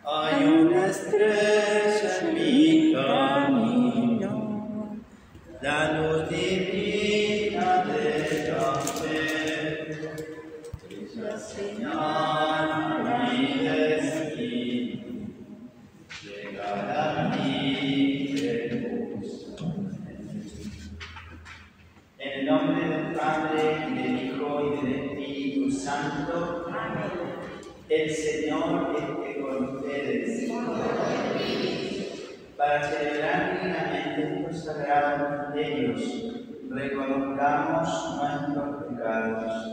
Hay una estrella en mi camino, la luz divina de la fe. Ella señala mi destino, llegar a mí Jerusalén. En el nombre del Padre, y del Hijo, y del Espíritu Santo. Amén. El Señor esté con ustedes. Para celebrar dignamente estos sagrados misterios, reconozcamos nuestros pecados.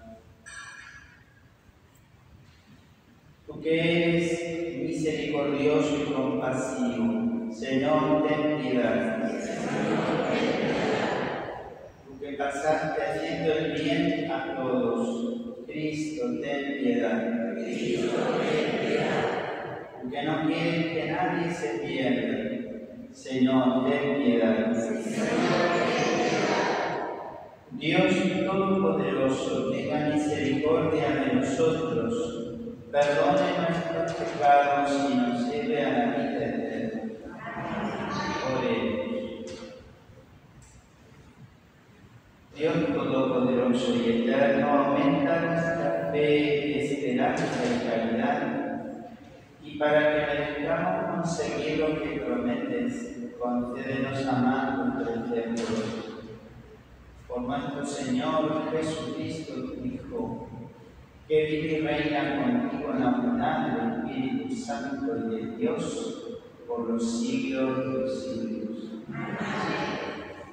Tú que eres misericordioso y compasivo, Señor, ten piedad. Tú que pasaste haciendo el bien a todos, Cristo, ten piedad. Tú que no quieres que nadie se pierda, Señor, ten piedad. Dios Todopoderoso, tenga misericordia de nosotros, perdone nuestros pecados y nos lleve a la vida eterna. Oremos. Dios Todopoderoso y Eterno, aumenta nuestra fe, esperanza y caridad, y para que merezcamos conseguir lo que prometes, concédenos amar con tu ejemplo. Por nuestro Señor Jesucristo, tu Hijo, que vive y reina contigo en la unidad del Espíritu Santo y de Dios, por los siglos de los siglos. Amén.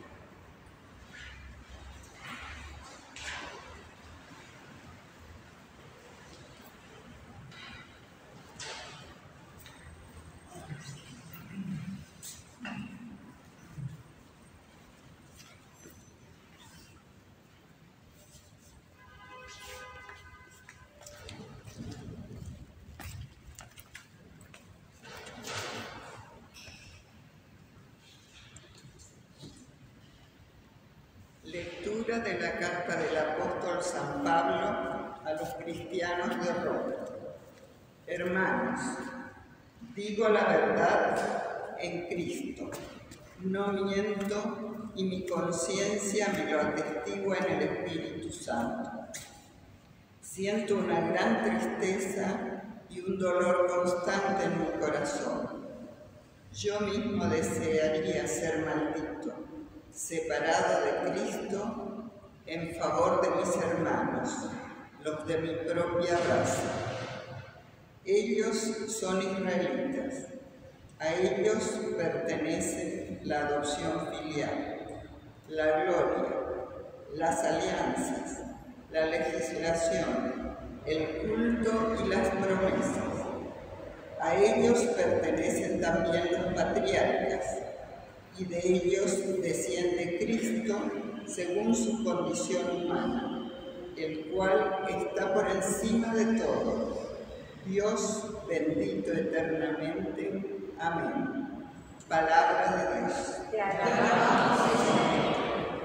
Lectura de la carta del apóstol San Pablo a los cristianos de Roma. Hermanos, digo la verdad en Cristo, no miento y mi conciencia me lo atestigua en el Espíritu Santo. Siento una gran tristeza y un dolor constante en mi corazón. Yo mismo desearía ser maldito, separado de Cristo en favor de mis hermanos, los de mi propia raza. Ellos son israelitas, a ellos pertenece la adopción filial, la gloria, las alianzas, la legislación, el culto y las promesas. A ellos pertenecen también los patriarcas, y de ellos desciende Cristo según su condición humana, el cual está por encima de todo, Dios bendito eternamente. Amén. Palabra de Dios. Te alabamos, Señor.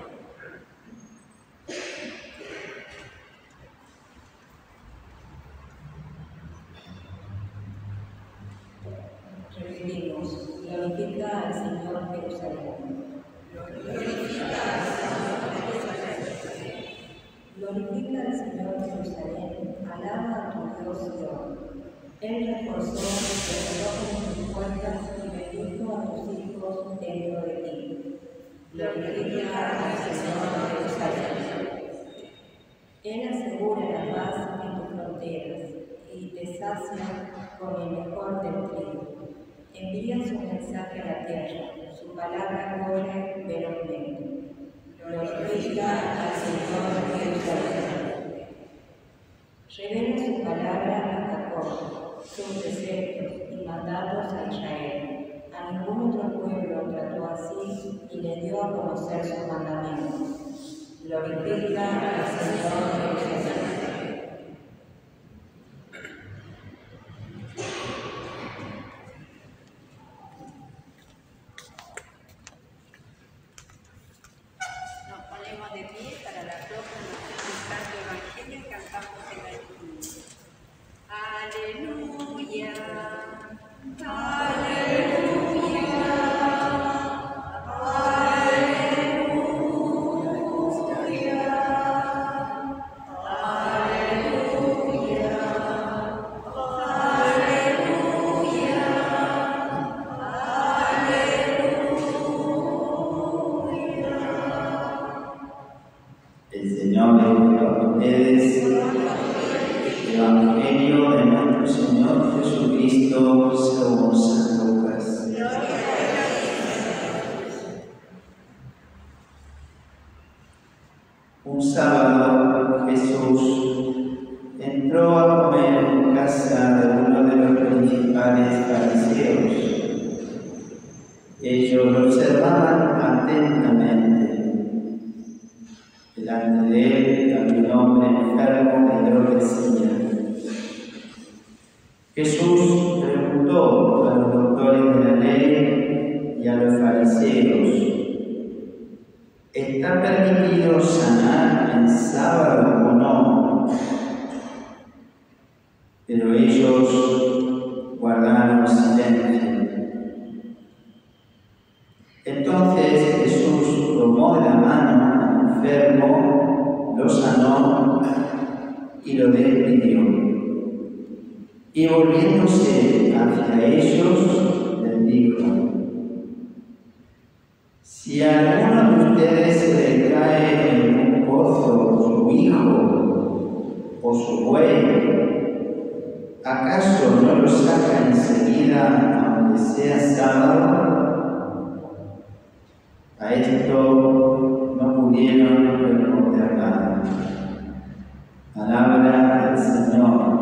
Repetimos, glorifica al Señor Jerusalén. Glorifica al Señor Jerusalén, alaba a tu Dios Señor. Él reforzó tus puertas y bendijo a tus hijos dentro de ti. Glorifica al Señor Jerusalén. Él asegura la paz en tus fronteras y te sacia con el mejor del trigo. Envía su mensaje a la tierra, su palabra corre velozmente. Glorifica al Señor Jerusalén. Revela su palabra a Jacob, sus preceptos y mandatos a Israel. A ningún otro pueblo trató así y le dio a conocer sus mandamientos. Glorifica al Señor Jerusalén. De pie para la proclamación del Santo Evangelio y cantamos el Aleluya. Aleluya. El Señor bendiga a ustedes. El Evangelio de nuestro Señor Jesucristo según San Lucas. Un sábado Jesús entró a comer en casa de uno de los principales fariseos. Ellos lo observaban atentamente. Delante de él había un hombre enfermo que lo decía. Jesús preguntó a los doctores de la ley y a los fariseos: ¿está permitido sanar en sábado o no? Pero ellos guardaron silencio. Entonces Jesús tomó de la mano al enfermo, lo sanó y lo despidió. Y volviéndose hacia ellos, les dijo: si a alguno de ustedes se le cae en un pozo su hijo o su buey, ¿acaso no lo saca enseguida aunque sea sábado? A esto no pudieron responder nada. Palabra del Señor.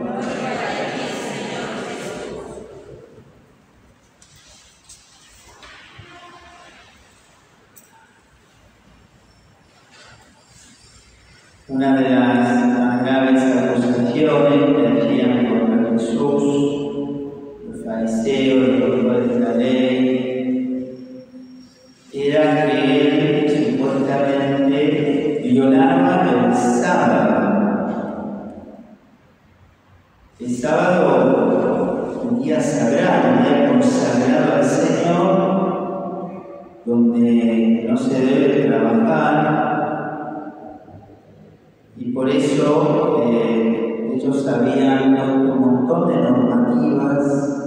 Una de las más graves acusaciones que hacían contra Jesús los fariseos, los doctores de la ley, era que él supuestamente violaba el sábado. El sábado, un día sagrado, un día consagrado al Señor, donde no se debe trabajar. Y por eso ellos habían puesto un montón de normativas,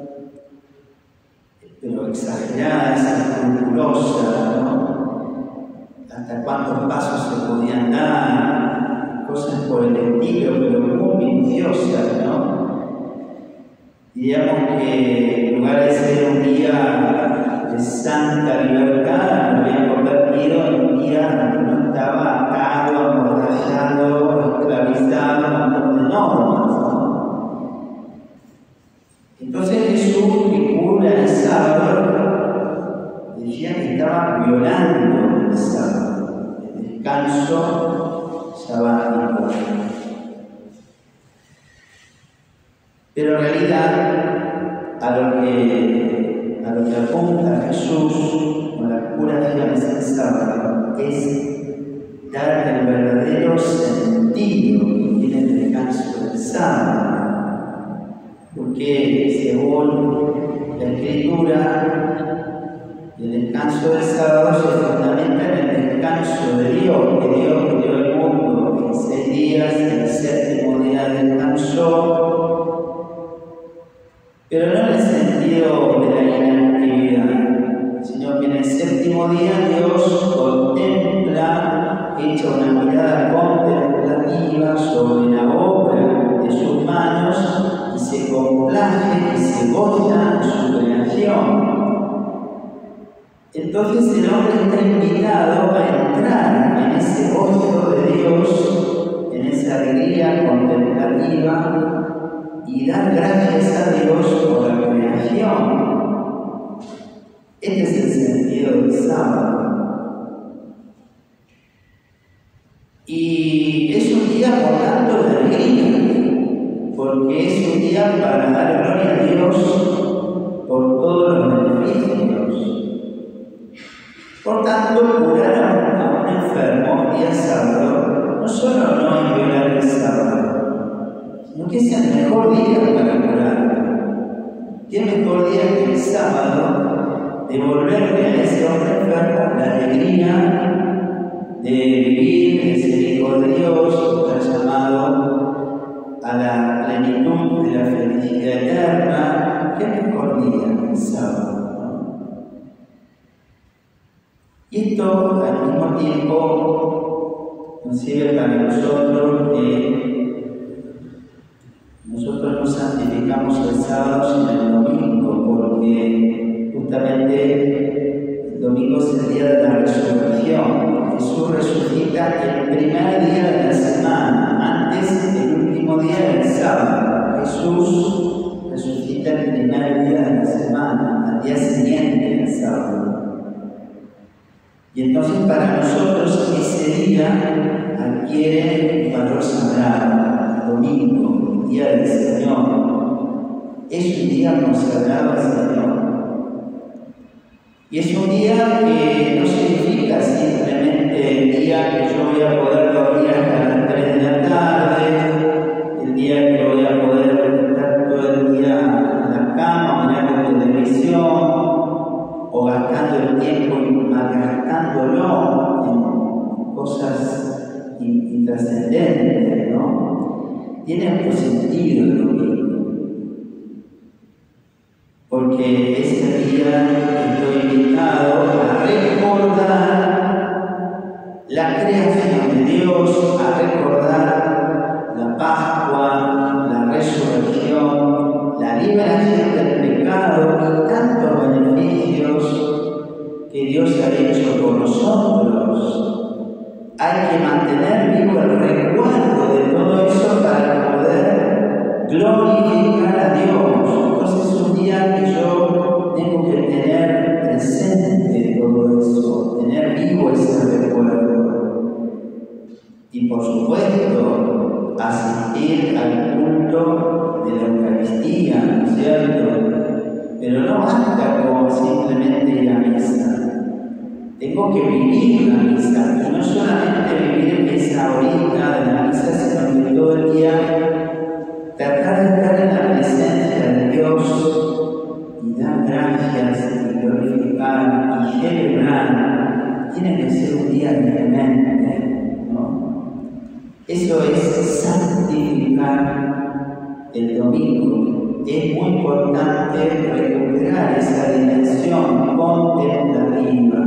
pero exageradas, escrupulosas, ¿no? Hasta cuántos pasos se podían dar, cosas por el estilo, pero muy minuciosas, ¿no? Digamos que en lugar de ser un día de santa libertad, lo habían convertido en un día que no estaba atado, amordazado, esclavizado, un montón de normas, ¿no? Entonces Jesús vincula el sábado, decía que estaba violando el sábado, el descanso sabático. Pero en realidad, a lo que apunta Jesús con las curaciones del sábado es dar el verdadero sentido que tiene el descanso del sábado. Porque según la Escritura, el descanso del sábado se fundamenta en el descanso de Dios, que Dios creó el mundo en 6 días, y el 7º día descansó. Pero no en el sentido de la inactividad, sino que en el 7º día Dios contempla, echa una mirada contemplativa sobre la obra de sus manos y se complace y se goza en su creación. Entonces el hombre está invitado a entrar en ese gozo de Dios, en esa alegría contemplativa, y dar gracias a Dios por la creación. Este es el sentido del sábado. Y es un día, por tanto, de alegría, porque es un día para dar gloria a Dios por todos los beneficios. Por tanto, curar a un enfermo día sábado no solo no es violar el sábado, sino que es el mejor día para curar. sábado, devolverle a ese hombre enfermo la alegría de vivir, de ser hijo de Dios, estar llamado a la plenitud de la felicidad eterna. ¿Qué mejor día que el sábado, ¿no? Y esto al mismo tiempo nos sirve para nosotros que nosotros nos santificamos el sábado sino el domingo, porque justamente el domingo es el día de la resurrección. Jesús resucita el primer día de la semana, antes del último día del sábado. Jesús resucita el primer día de la semana, al día siguiente del sábado. Y entonces para nosotros ese día adquiere un valor sagrado, el domingo, el día del Señor. Es un día consagrado al Señor. Y es un día que no significa simplemente el día que yo voy a poder dormir hasta las 3 de la tarde, el día que voy a poder estar todo el día en la cama mirando televisión o gastando el tiempo y malgastándolo en cosas intrascendentes, ¿no? Tiene otro sentido el domingo. Porque ese día estoy invitado a recordar la creación de Dios, a recordar la Pascua, la resurrección, la liberación del pecado y tantos beneficios que Dios ha hecho por nosotros. Hay que mantener vivo el recuerdo de todo eso para poder glorificar a Dios. Entonces es un día que yo tengo que tener presente todo eso, tener vivo ese recuerdo. Y por supuesto, asistir al culto de la Eucaristía, ¿no es cierto? Pero no basta con simplemente ir a misa. Tengo que vivir la misa, y no solamente vivir esa horita de la misa, sino que todo el día tratar de estar en la presencia de Dios y dar gracias y glorificar y celebrar. Tiene que ser un día diferente, ¿no? Eso es santificar el domingo. Es muy importante recuperar esa dimensión contemplativa,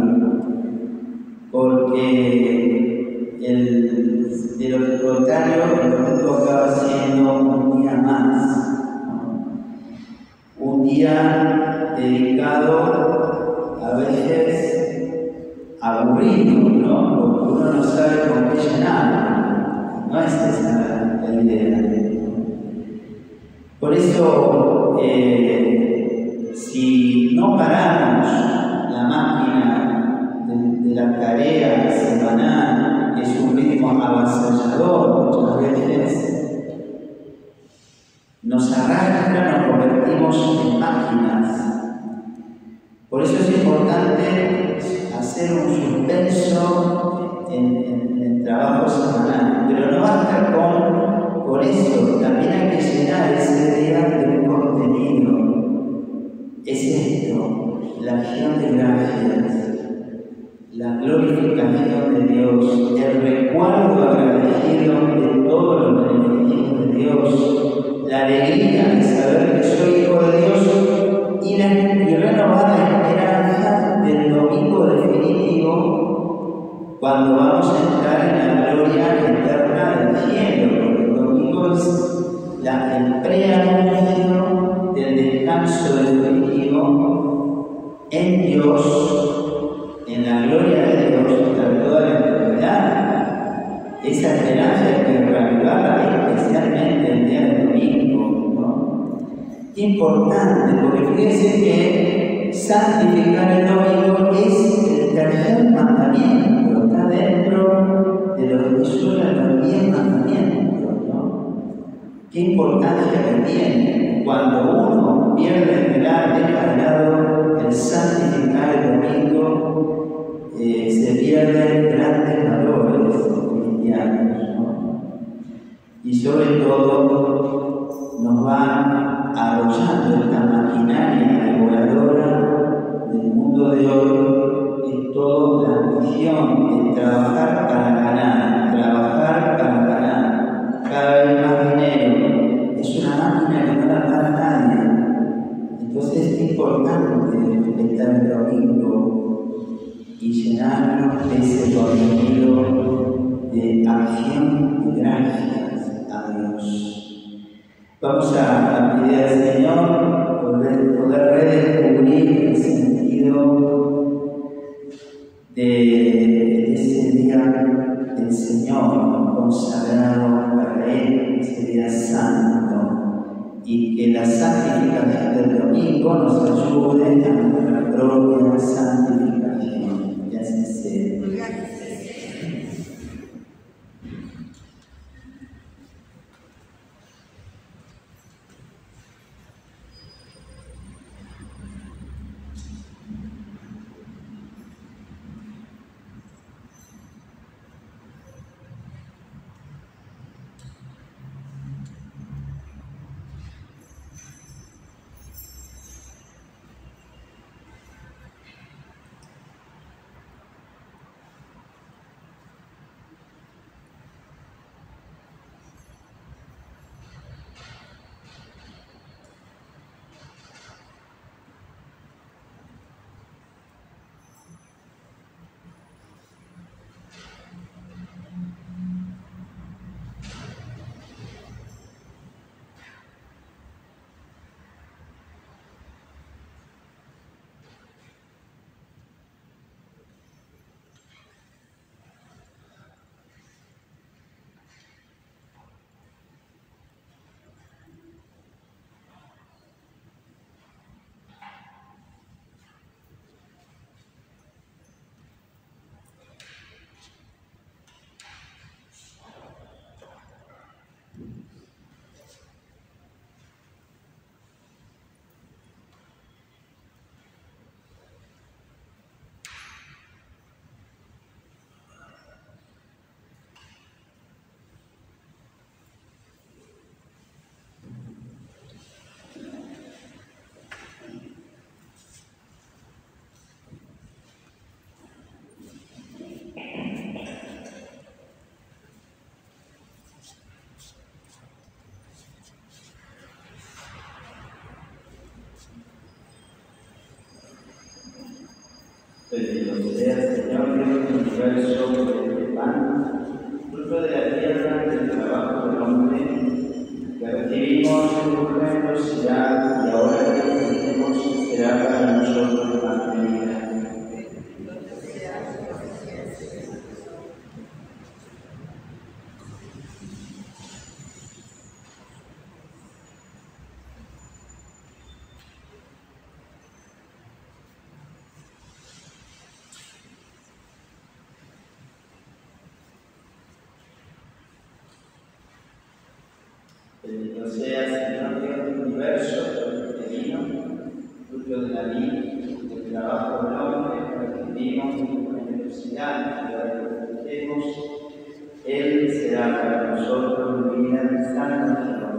porque de lo contrario el domingo acaba siendo un día más, ¿no? Un día dedicado a veces aburrido, ¿no? Porque uno no sabe con qué llenar. No es esa la idea. Por eso, si no paramos la máquina de la tarea semanal, que es un ritmo avasallador muchas veces, nos arrastra, nos convertimos en máquinas. Por eso es importante hacer un suspenso en el trabajo semanal, pero no basta con eso, también hay que llenar ese día de un contenido. Es esto, la acción de gracias, la glorificación de Dios, el recuerdo agradecido de todos los beneficios de Dios, la alegría de saber que soy hijo de Dios y renovar la esperanza del domingo definitivo cuando vamos a entrar en la gloria eterna del cielo, porque el domingo es el preanuncio del descanso definitivo en Dios, en la gloria de Dios hasta toda la eternidad. Esa esperanza hay que reavivarla especialmente el día del domingo, ¿no? Qué importante, porque fíjense que santificar el domingo es el tercer mandamiento, está dentro de lo que son los 10 mandamientos, ¿no? Qué importancia que tiene cuando uno pierde de lado el santificar el domingo, se pierden grandes valores cristianos, ¿no? Y sobre todo nos va arrollando esta maquinaria devoradora todo la ambición de trabajar para ganar, cada vez más dinero. Es una máquina que no la para nadie. Entonces es importante estar el domingo y llenarnos de ese contenido de acción y gracias a Dios. Vamos a pedir al Señor poder redescubrir el sentido de ese día del Señor consagrado para Él, ese día santo, y que la santificación del domingo nos ayude a nuestra propia santificación. Y así sea. Bendito sea, Señor Dios del universo, por este pan, fruto de la tierra, del trabajo del hombre, que recibimos en tu generosidad y ahora que tenemos será para nosotros pan de vida. Bendito sea, Señor Dios del universo, por este vino, fruto de la vida, del trabajo del hombre, que recibimos en tu generosidad y ahora que ofrecemos, Él será para nosotros vida y salvación.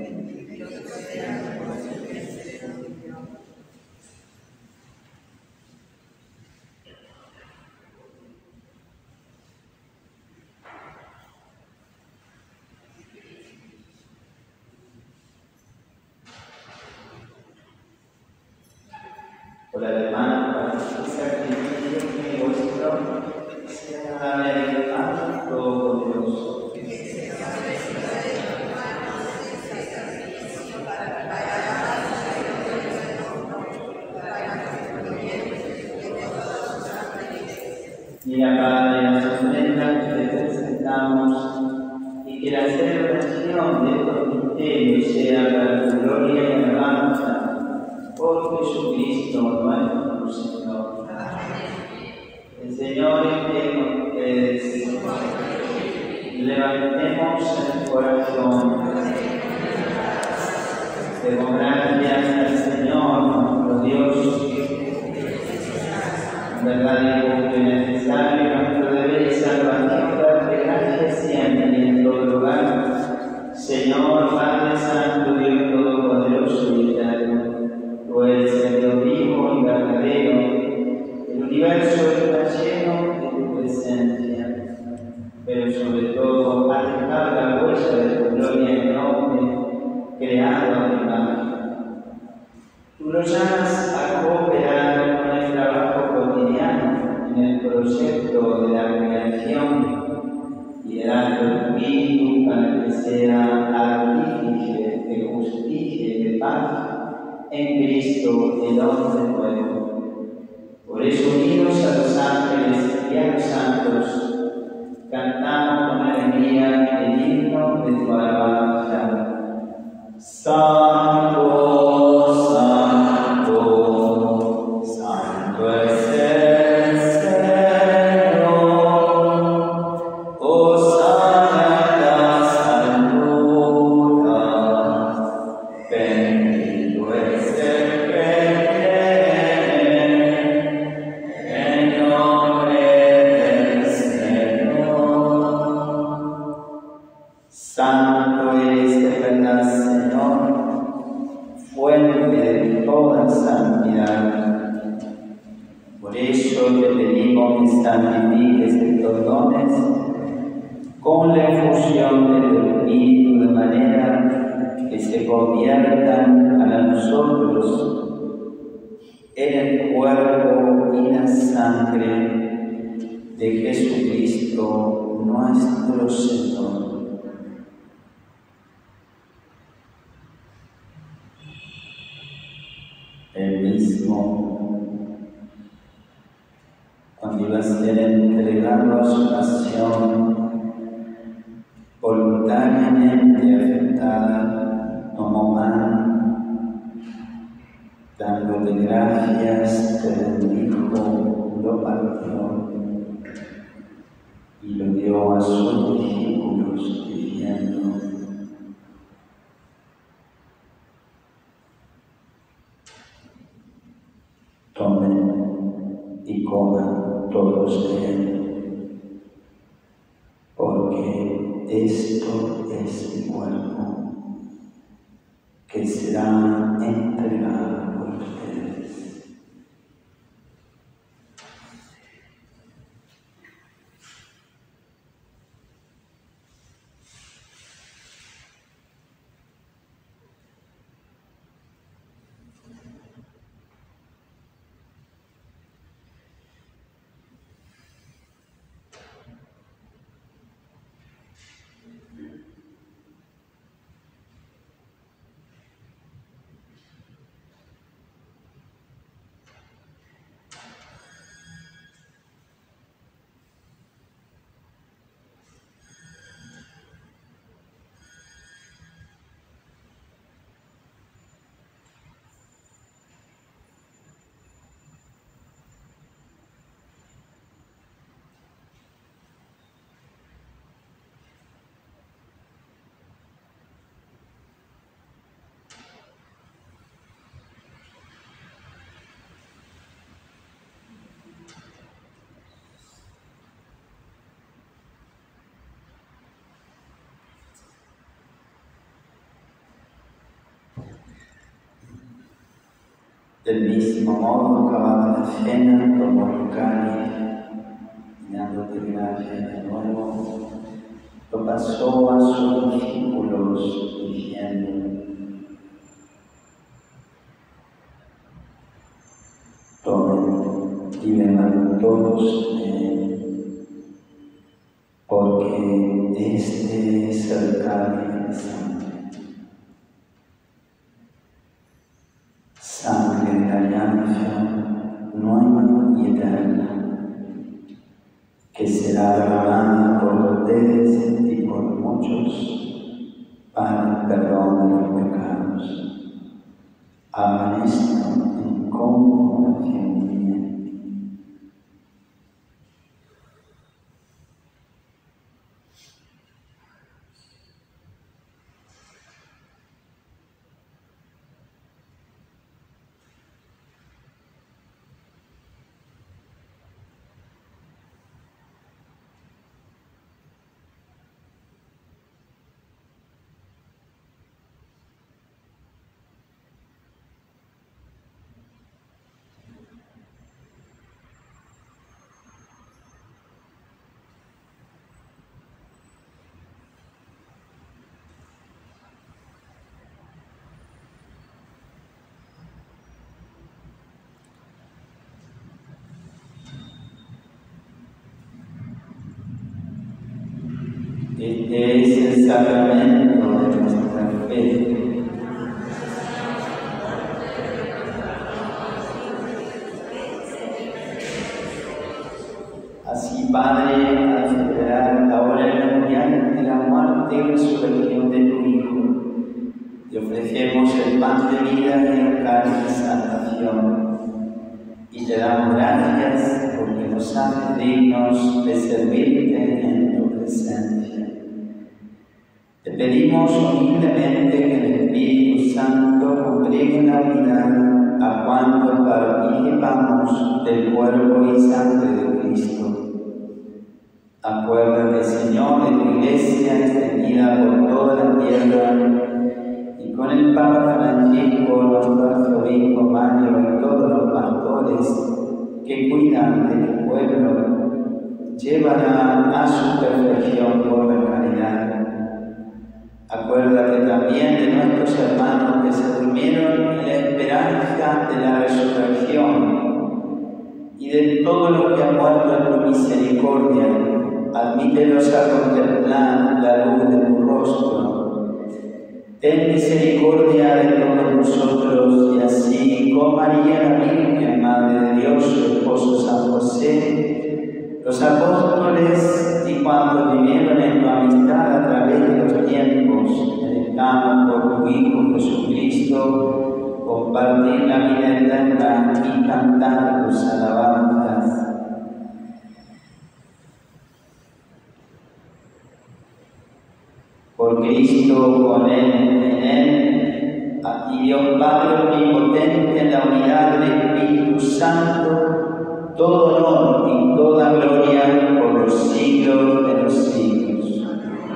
Por además, para este sacrificio que vuestro sea agradable al Padre Todopoderoso. Mira, Padre, las ofrendas que te presentamos y que la celebración de estos misterios sea para tu gloria y alabanza. Por Jesucristo nuestro Señor. El Señor esté con ustedes. Levantemos el corazón. Demos gracias al Señor nuestro Dios. En verdad digo que es necesario nuestro deber y salvación darte gracias siempre y en todo lugar. Señor, Padre Santo, Dios Todopoderoso y eterno. Tú eres el Dios vivo y verdadero, el universo está creador de imagen. Tú lo llamas a cooperar con el trabajo cotidiano en el proyecto de la creación y de dar tu espíritu para que sea artífice de justicia y de paz en Cristo, el hombre nuevo. Por eso, unidos a los ángeles y a los santos, cantamos con alegría el himno de tu alabanza. Santo, santo, santo es el Señor. Hosana saluda. Bendito es el que viene en nombre del Señor. Santo eres de verdad, Señor, fuente de toda santidad. Por eso te pedimos que santifiques estos dones con la efusión de tu Espíritu, de manera que se conviertan a nosotros en el cuerpo y la sangre de Jesucristo nuestro Señor. El mismo, cuando iba a ser entregado a su pasión, voluntariamente aceptada, tomó pan, dándote gracias, te bendijo, lo partió y lo dio a sus discípulos, diciendo: tomen y coman todos de él, porque esto es mi cuerpo, que será entregado por ustedes. Del mismo modo, acabada la cena, tomó el cáliz y dándote gracias de nuevo, lo pasó a sus discípulos diciendo: tomen y beban todos de él, porque este es el cáliz de mi sangre. Sangre de la alianza nueva y eterna, que será derramada por ustedes y por muchos para el perdón de los pecados. Hagan esto en conmemoración mía. Este es el sacramento de nuestra fe. Así, Padre, al celebrar ahora el memorial de la muerte y resurrección de tu Hijo, te ofrecemos el pan de vida y el cáliz de salvación, y te damos gracias porque nos haces dignos de servirte en tu presencia. Te pedimos humildemente que el Espíritu Santo congregue en la unidad a cuantos participamos del cuerpo y sangre de Cristo. Acuérdate, Señor, de tu Iglesia extendida por toda la tierra, y con el Papa Francisco, nuestro arzobispo Mario y todos los pastores que cuidan de tu pueblo, llévala a su perfección por la caridad. Acuérdate también de nuestros hermanos que se durmieron en la esperanza de la resurrección, y de todos los que han muerto en tu misericordia. Admítelos a contemplar la luz de tu rostro. Ten misericordia de todos nosotros, y así, con María la Virgen, Madre de Dios, su esposo San José, los apóstoles y cuantos vivieron en tu amistad a través de los tiempos, merezcamos por tu Hijo Jesucristo compartir la vida eterna y cantar tus alabanzas. Por Cristo, con Él, en Él, y Dios Padre Omnipotente, en la unidad del Espíritu Santo, todo honor y toda gloria por los siglos de los siglos.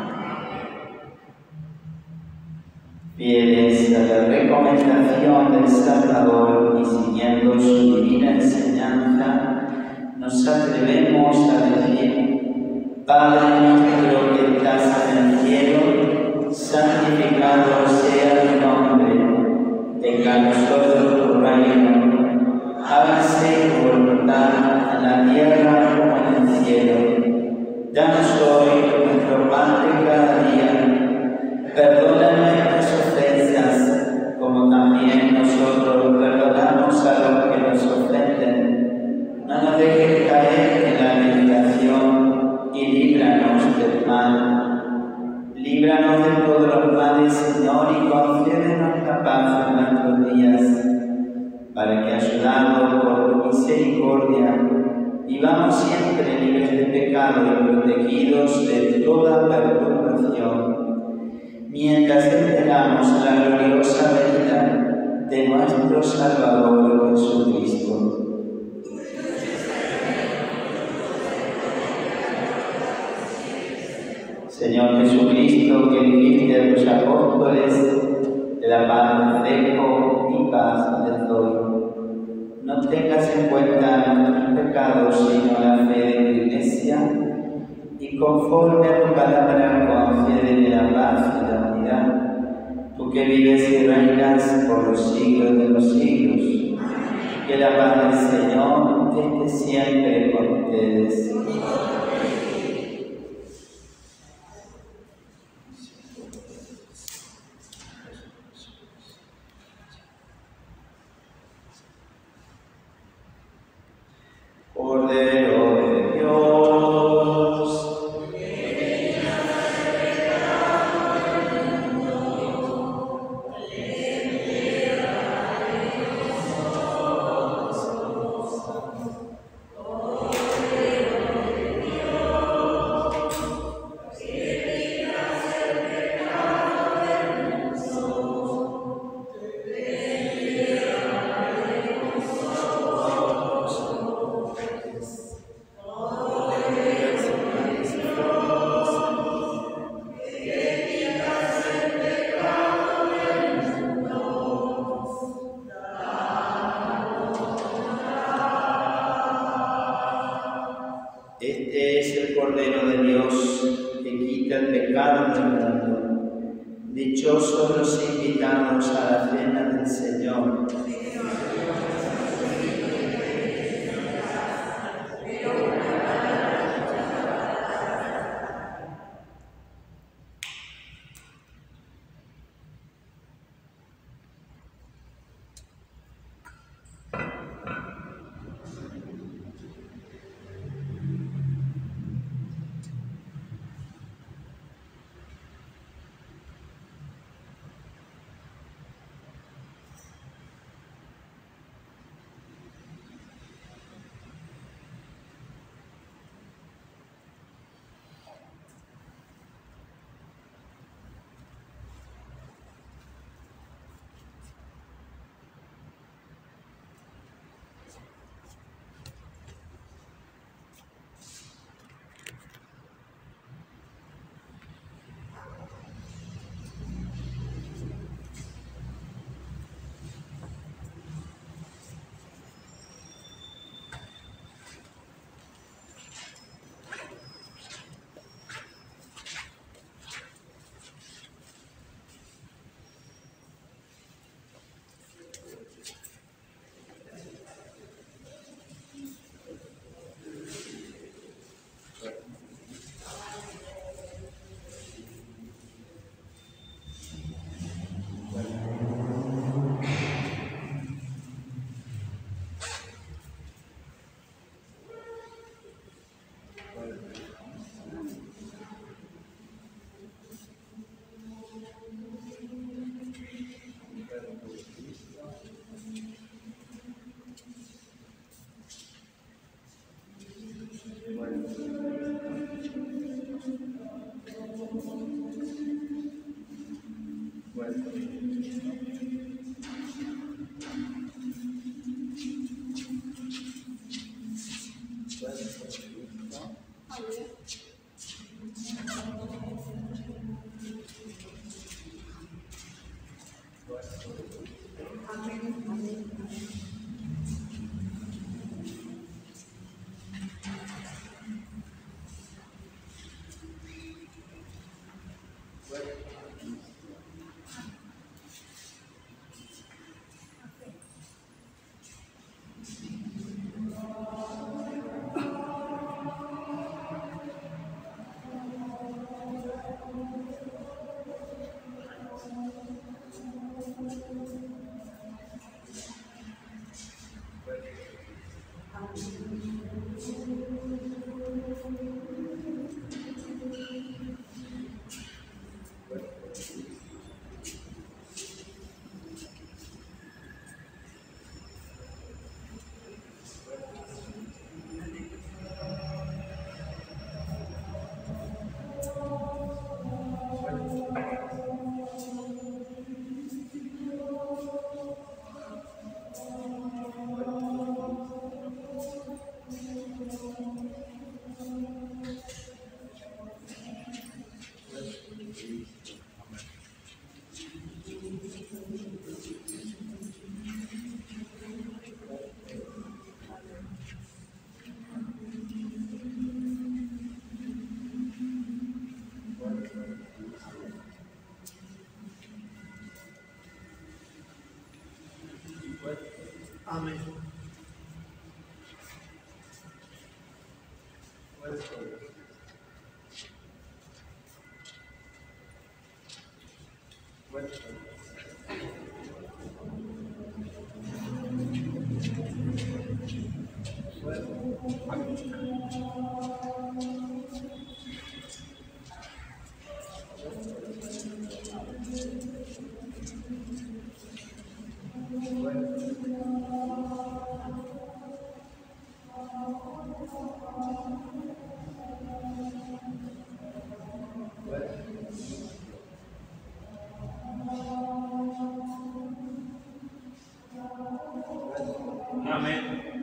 Fieles a la recomendación del Salvador y siguiendo su divina enseñanza, nos atrevemos a decir: Padre nuestro que estás en el cielo, santificado sea tu nombre. Venga a nosotros tu reino. Hágase tu voluntad en la tierra como en el cielo. Danos hoy nuestro pan de cada día. Perdona nuestras ofensas, como también nosotros perdonamos a los que nos ofenden. No nos dejes caer en la tentación y líbranos del mal. Líbranos de todos los males, Señor, y concédenos la paz en nuestros días, para que, ayudados por tu misericordia, vivamos siempre libres de pecado y protegidos de toda perturbación, mientras esperamos la gloriosa venida de nuestro Salvador Jesucristo. Señor Jesucristo, que dijiste a tus apóstoles: de la paz les dejo, mi paz les doy. No tengas en cuenta nuestros pecados, sino la fe de tu Iglesia, y conforme a tu palabra concédele la paz y la unidad, tú que vives y reinas por los siglos de los siglos. Que la paz del Señor esté siempre con ustedes. Cordero de Dios, este es el Cordero de Dios que quita el pecado del mundo. Dichosos los invitados a la cena del Señor. Amén. Amén. Amén. Amén.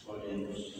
Oremos.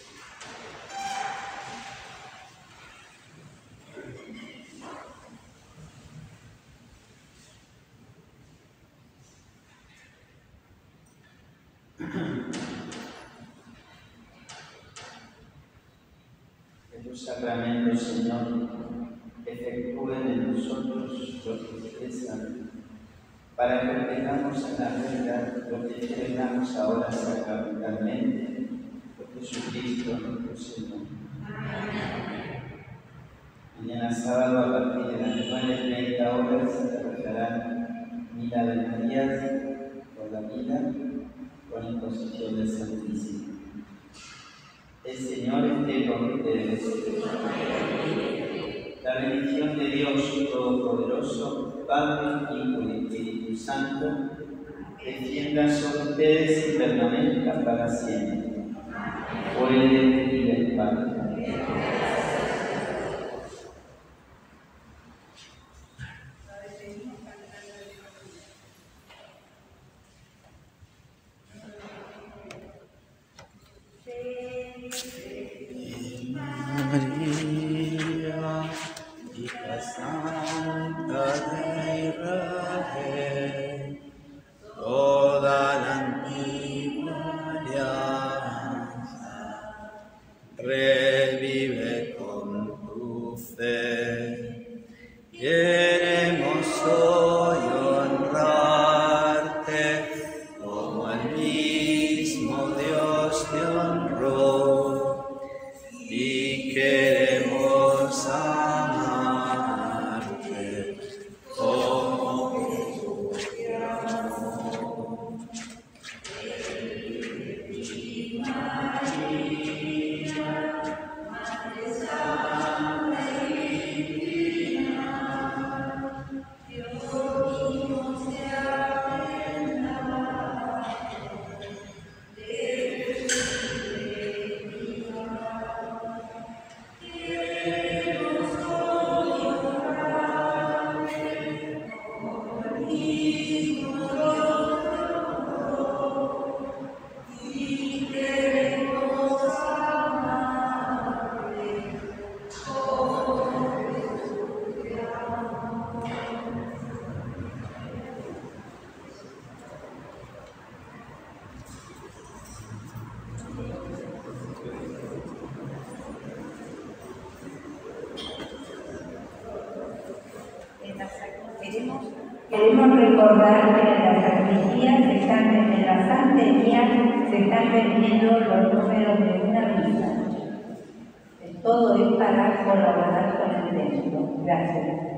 Que tus sacramentos, Señor, efectúen en nosotros lo que expresan, para que obtengamos en la verdad lo que entregamos ahora sacramentalmente por Jesucristo nuestro Señor. Mañana sábado, a partir de las 9:30 horas, se celebrarán misa de Marías por la vida con imposición del Santísimo. El Señor esté con ustedes. La bendición de Dios Todopoderoso, Padre, Hijo y Espíritu Santo, descienda sobre ustedes y permanezca para siempre. Por el y del Padre. María, hija santa de Israel, toda la antigua alianza revive con tu fe. Queremos hoy honrarte como el mismo Dios te honró, y queremos amarte como tu amor. Queremos recordar que en la sacristía en la santería se están vendiendo los números de una misa. Todo es para colaborar con el templo. Gracias.